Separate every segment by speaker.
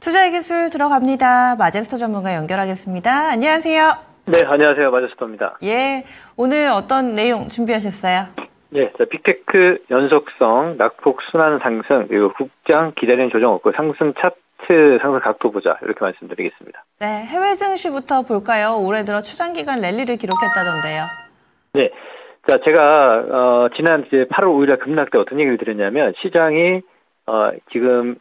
Speaker 1: 투자의 기술 들어갑니다. 마제스터 전문가 연결하겠습니다. 안녕하세요.
Speaker 2: 네, 안녕하세요. 마제스터입니다.
Speaker 1: 예, 오늘 어떤 내용 준비하셨어요?
Speaker 2: 네, 빅테크 연속성, 낙폭 순환 상승, 그리고 국장 기다리는 조정 없고 상승 차트 상승 각도 보자. 이렇게 말씀드리겠습니다.
Speaker 1: 네, 해외 증시부터 볼까요? 올해 들어 초장기간 랠리를 기록했다던데요.
Speaker 2: 네, 자, 제가 지난 이제 8월 5일에 급락 때 어떤 얘기를 드렸냐면 시장이 지금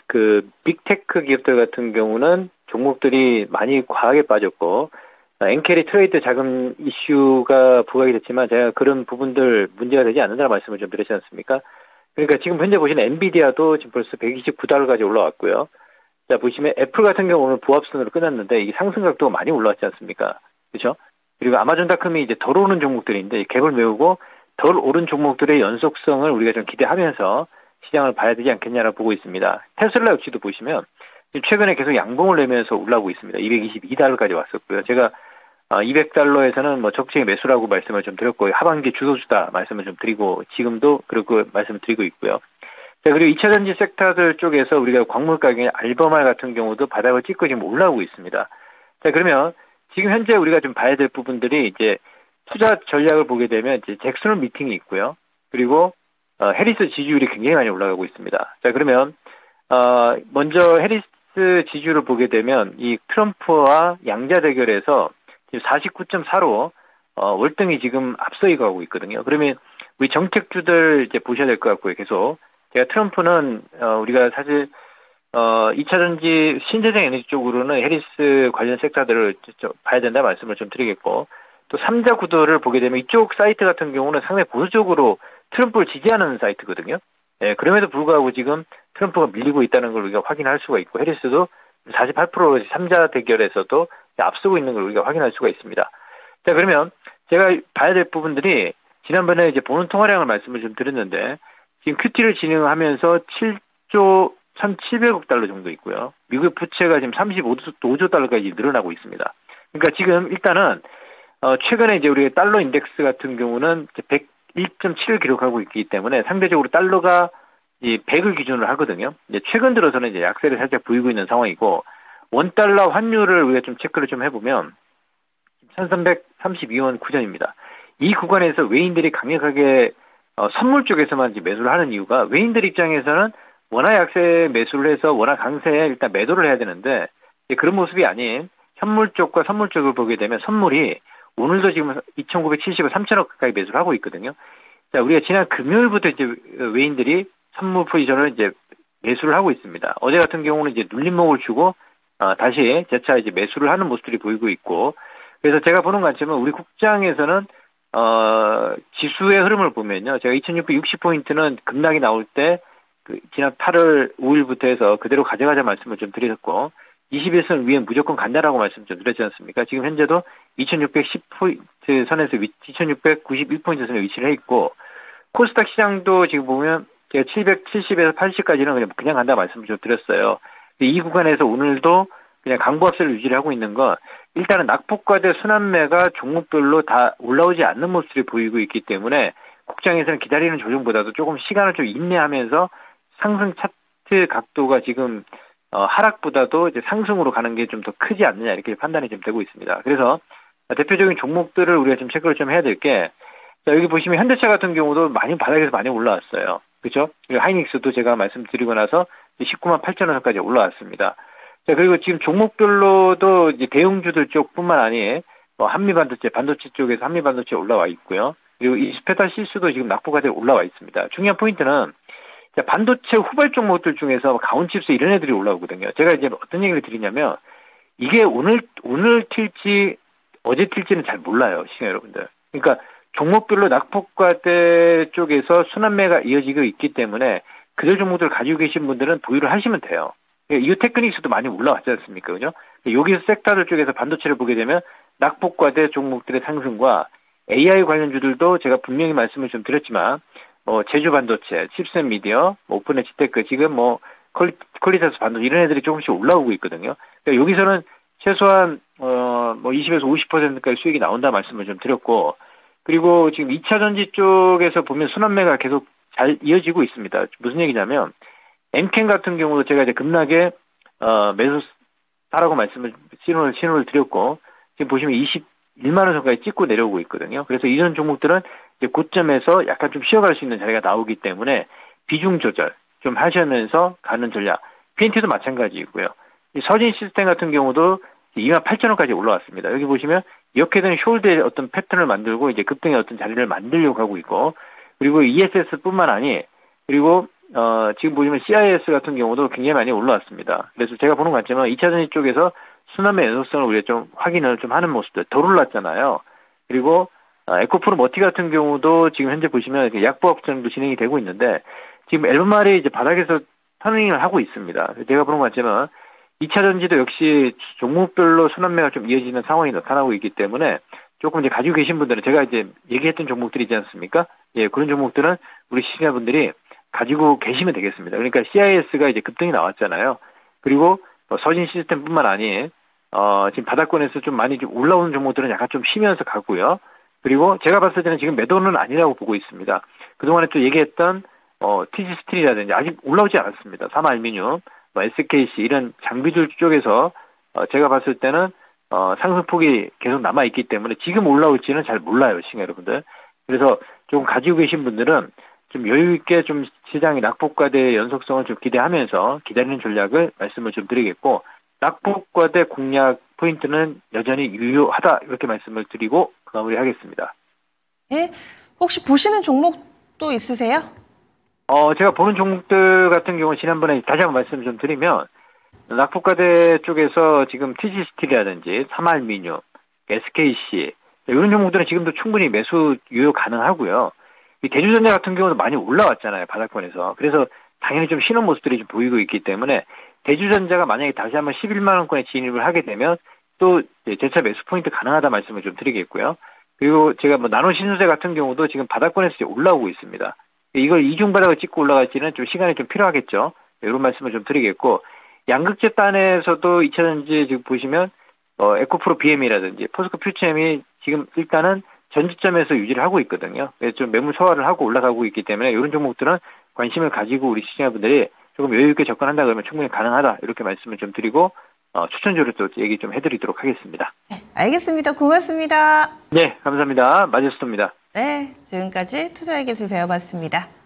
Speaker 2: 빅테크 기업들 같은 경우는 종목들이 많이 과하게 빠졌고 엔캐리 트레이드 자금 이슈가 부각이 됐지만 제가 그런 부분들 문제가 되지 않는다는 말씀을 좀 드렸지 않습니까? 그러니까 지금 현재 보시는 엔비디아도 지금 벌써 129달러까지 올라왔고요. 자, 보시면 애플 같은 경우 오늘 부합선으로 끝났는데 이게 상승 각도가 많이 올라왔지 않습니까? 그렇죠? 그리고 아마존닷컴이 이제 덜 오른 종목들인데 갭을 메우고 덜 오른 종목들의 연속성을 우리가 좀 기대하면서 시장을 봐야 되지 않겠냐라고 보고 있습니다. 테슬라 역시도 보시면 최근에 계속 양봉을 내면서 올라오고 있습니다. 222달러까지 왔었고요. 제가 200달러에서는 뭐 적정히 매수라고 말씀을 좀 드렸고 하반기 주도주다 말씀을 좀 드리고 지금도 그렇게 말씀을 드리고 있고요. 자, 그리고 2차전지 섹터들 쪽에서 우리가 광물 가격의 알버말 같은 경우도 바닥을 찍고 지금 올라오고 있습니다. 자, 그러면 지금 현재 우리가 좀 봐야 될 부분들이 이제 투자 전략을 보게 되면 이제 잭슨 미팅이 있고요. 그리고 해리스 지지율이 굉장히 많이 올라가고 있습니다. 자, 그러면 먼저 해리스 지지율을 보게 되면 이 트럼프와 양자 대결에서 지금 49.4로 월등히 지금 앞서 가고 있거든요. 그러면 우리 정책주들 이제 보셔야 될 것 같고요. 계속 제가 트럼프는 우리가 사실 2차전지 신재생 에너지 쪽으로는 해리스 관련 섹터들을 봐야 된다 말씀을 좀 드리겠고 또 3자 구도를 보게 되면 이쪽 사이트 같은 경우는 상당히 보수적으로 트럼프를 지지하는 사이트거든요. 예, 그럼에도 불구하고 지금 트럼프가 밀리고 있다는 걸 우리가 확인할 수가 있고 해리스도 48% 3자 대결에서도 앞서고 있는 걸 우리가 확인할 수가 있습니다. 자, 그러면 제가 봐야 될 부분들이 지난번에 이제 보는 통화량을 말씀을 좀 드렸는데 지금 QT를 진행하면서 7조 1,700억 달러 정도 있고요. 미국 부채가 지금 35조 달러까지 늘어나고 있습니다. 그러니까 지금 일단은 최근에 이제 우리 달러 인덱스 같은 경우는 101.7을 기록하고 있기 때문에 상대적으로 달러가 이 100을 기준으로 하거든요. 이제 최근 들어서는 이제 약세를 살짝 보이고 있는 상황이고 원달러 환율을 우리가 좀 체크를 좀 해보면 1,332원 구전입니다. 이 구간에서 외인들이 강력하게 선물 쪽에서만 이제 매수를 하는 이유가 외인들 입장에서는 원화 약세 매수를 해서 원화 강세에 일단 매도를 해야 되는데 그런 모습이 아닌 현물 쪽과 선물 쪽을 보게 되면 선물이 오늘도 지금 2,970억 3천억 가까이 매수를 하고 있거든요. 자, 우리가 지난 금요일부터 이제 외인들이 선물 포지션을 이제 매수를 하고 있습니다. 어제 같은 경우는 이제 눌림목을 주고 다시 재차 이제 매수를 하는 모습들이 보이고 있고 그래서 제가 보는 관점은 우리 국장에서는 지수의 흐름을 보면요. 제가 2,660포인트는 급락이 나올 때 지난 8월 5일부터 해서 그대로 가져가자 말씀을 좀 드렸고 21선 위에 무조건 간다라고 말씀 좀 드렸지 않습니까? 지금 현재도 2,610포인트 선에서 2,691포인트 선에 위치를 해 있고 코스닥 시장도 지금 보면 제가 770에서 80까지는 그냥 간다 말씀을 좀 드렸어요. 이 구간에서 오늘도 그냥 강보합세를 유지를 하고 있는 건 일단은 낙폭과대 순환매가 종목별로 다 올라오지 않는 모습이 보이고 있기 때문에 국장에서는 기다리는 조정보다도 조금 시간을 좀 인내하면서 상승 차트 각도가 지금 하락보다도 이제 상승으로 가는 게 좀 더 크지 않느냐 이렇게 판단이 좀 되고 있습니다. 그래서 대표적인 종목들을 우리가 좀 체크를 좀 해야 될 게 자, 여기 보시면 현대차 같은 경우도 많이 바닥에서 많이 올라왔어요. 그렇죠? 그리고 하이닉스도 제가 말씀드리고 나서 19만 8천 원까지 올라왔습니다. 자, 그리고 지금 종목별로도 이제 대형주들 쪽뿐만 아니에요. 한미반도체, 반도체 쪽에서 한미반도체 올라와 있고요. 그리고 이 스페타 실수도 지금 낙폭까지 올라와 있습니다. 중요한 포인트는 자, 반도체 후발 종목들 중에서 가온칩스 이런 애들이 올라오거든요. 제가 이제 어떤 얘기를 드리냐면 이게 오늘 튈지 어제 튈지는 잘 몰라요, 시청자 여러분들. 그러니까 종목별로 낙폭과대 쪽에서 순환매가 이어지고 있기 때문에 그들 종목들을 가지고 계신 분들은 보유를 하시면 돼요. 이 테크닉스도 많이 올라왔지 않습니까? 그죠? 여기서 섹터들 쪽에서 반도체를 보게 되면 낙폭과대 종목들의 상승과 AI 관련주들도 제가 분명히 말씀을 좀 드렸지만 제주 반도체, 칩셋 미디어, 오픈 엣지테크 지금 퀄리터스 반도체 이런 애들이 조금씩 올라오고 있거든요. 그러니까 여기서는 최소한 20에서 50%까지 수익이 나온다 말씀을 좀 드렸고 그리고 지금 2차 전지 쪽에서 보면 순환매가 계속 잘 이어지고 있습니다. 무슨 얘기냐면 엔캔 같은 경우도 제가 이제 급락에 매수 사라고 신호를 드렸고, 지금 보시면 21만 원 선까지 찍고 내려오고 있거든요. 그래서 이런 종목들은 이제 고점에서 약간 좀 쉬어갈 수 있는 자리가 나오기 때문에 비중 조절 좀 하시면서 가는 전략. PNT도 마찬가지이고요. 이 서진 시스템 같은 경우도 28,000원까지 올라왔습니다. 여기 보시면 이렇게 된 숄드의 어떤 패턴을 만들고 이제 급등의 어떤 자리를 만들려고 하고 있고, 그리고 ESS뿐만 아니, 그리고 지금 보시면 CIS 같은 경우도 굉장히 많이 올라왔습니다. 그래서 제가 보는 관점은 2차전지 쪽에서 순환매 연속성을 우리가 좀 확인을 좀 하는 모습들 덜 올랐잖아요. 그리고 에코프로 머티 같은 경우도 지금 현재 보시면 약보합 정도 진행이 되고 있는데, 지금 LMR이 이제 바닥에서 터닝을 하고 있습니다. 제가 보는 관점은 2차전지도 역시 종목별로 순환매가 좀 이어지는 상황이 나타나고 있기 때문에 조금 이제 가지고 계신 분들은 제가 이제 얘기했던 종목들이 있지 않습니까? 예, 그런 종목들은 우리 시청자분들이 가지고 계시면 되겠습니다. 그러니까 CIS가 이제 급등이 나왔잖아요. 그리고 서진 시스템뿐만 아니, 지금 바닥권에서 좀 많이 좀 올라오는 종목들은 약간 좀 쉬면서 가고요. 그리고 제가 봤을 때는 지금 매도는 아니라고 보고 있습니다. 그동안에 또 얘기했던 TG 스틸이라든지 아직 올라오지 않았습니다. 삼알미늄, SKC 이런 장비줄 쪽에서 제가 봤을 때는 상승폭이 계속 남아있기 때문에 지금 올라올지는 잘 몰라요, 시청자 여러분들. 그래서 좀 가지고 계신 분들은 좀 여유 있게 좀 시장의 낙폭과대의 연속성을 좀 기대하면서 기다리는 전략을 말씀을 좀 드리겠고, 낙폭과대 공략 포인트는 여전히 유효하다 이렇게 말씀을 드리고 마무리하겠습니다.
Speaker 1: 네. 혹시 보시는 종목도 있으세요?
Speaker 2: 제가 보는 종목들 같은 경우는 지난번에 다시 한번 말씀 좀 드리면, 낙폭과대 쪽에서 지금 TG 스틸이라든지 삼알미늄, SKC 이런 종목들은 지금도 충분히 매수 유효 가능하고요. 이 대주전자 같은 경우도 많이 올라왔잖아요, 바닥권에서. 그래서 당연히 좀 쉬는 모습들이 좀 보이고 있기 때문에 대주전자가 만약에 다시 한번 11만 원권에 진입을 하게 되면 또 재차 매수 포인트 가능하다 말씀을 좀 드리겠고요. 그리고 제가 나노 신소재 같은 경우도 지금 바닥권에서 이제 올라오고 있습니다. 이걸 이중 바닥을 찍고 올라갈지는 좀 시간이 좀 필요하겠죠. 이런 말씀을 좀 드리겠고, 양극재 단에서도 2차전지 지금 보시면 에코프로 BM이라든지 포스코 퓨처엠이 지금 일단은 전지점에서 유지를 하고 있거든요. 그래서 좀 매물 소화를 하고 올라가고 있기 때문에 이런 종목들은 관심을 가지고 우리 시청자분들이 조금 여유 있게 접근한다 그러면 충분히 가능하다 이렇게 말씀을 좀 드리고 추천주를 또 얘기 좀 해드리도록 하겠습니다.
Speaker 1: 네, 알겠습니다. 고맙습니다.
Speaker 2: 네, 감사합니다. 마제스토입니다.
Speaker 1: 네, 지금까지 투자의 기술 배워봤습니다.